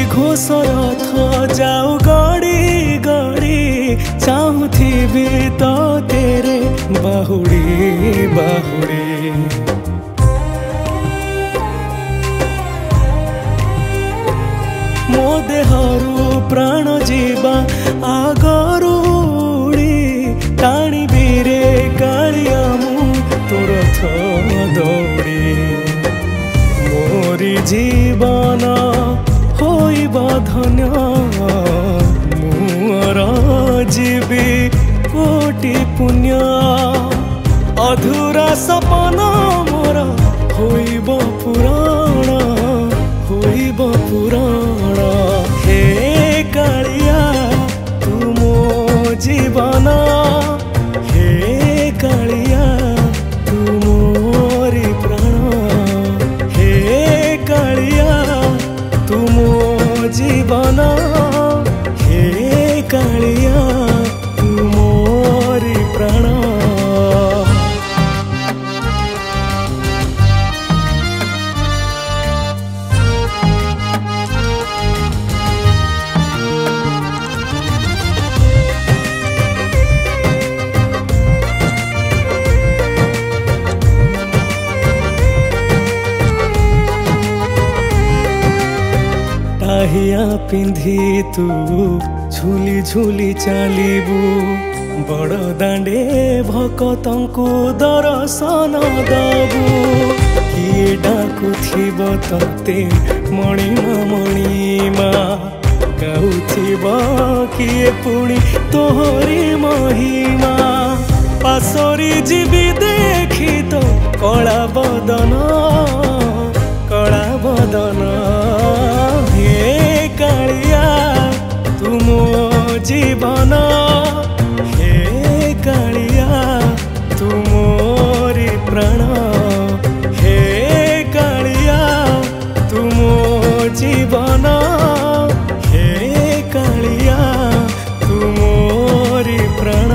घोष रथ जाऊ गड़ी गड़ी चाहूथी तो तेरे बाहुड़ी बाहुड़ी मो देहरु प्राण जीवा आगरू टाणी बीरे कालिया मु तोर दौड़ी मोरी जीवन होइब धन्य मुर जीवी कोटि पुण्य अधूरा सपन मोर होइब पुराण होइब पुराण हे कालिया तू मो जीवन हे कालिया तू मोरी प्राण हे कालिया तू मो जीवन हे कालिया तू मोरी प्राण टाहिया पिंधि तू झुली झुली चलबू बड़ दांडे भक्तंकु दर्शन दबू किए डाकुथिब तते मणिमा मणिमा गाउथिब किए पुणी तोहरी महिमा पासरी जीवी देखी तो कला बदन हे कालिया तू मो जीवन हे कालिया तू मोरी प्राण हे कालिया तू मो जीवन हे कालिया तू मोरी प्राण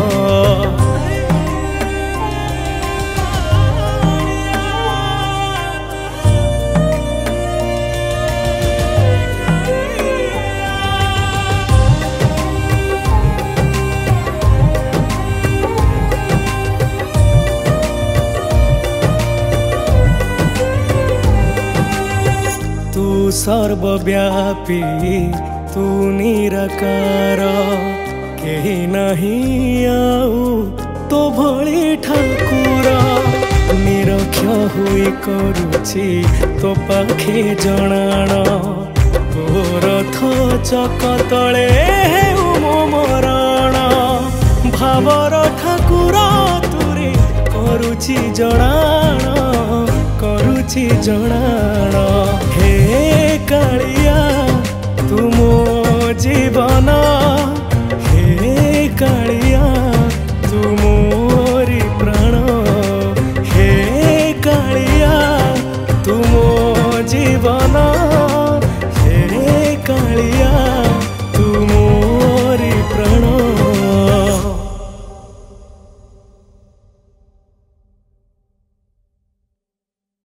सर्वव्यापी तू निराकार केही नहीं आऊ तो भली ठाकुर निरक्ष हुई करुछि तो पाखे जणाण तो रथ चक तले मो मरण भावर ठाकुर तुरे करुछि जणाण हे कालिया तू मो जीवन